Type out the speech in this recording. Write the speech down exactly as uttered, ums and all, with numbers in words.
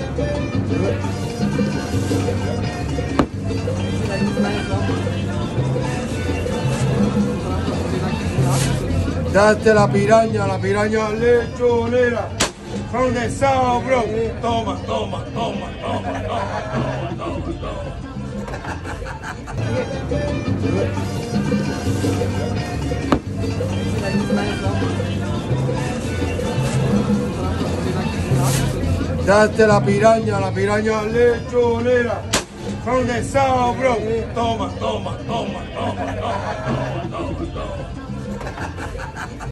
Date la piraña, la piraña lechonera. From the south, bro. Toma, toma, toma, toma, toma, toma, toma. Date la piraña, la piraña lechonera. From the south, bro. Toma, toma, toma, toma, toma, toma, toma, toma.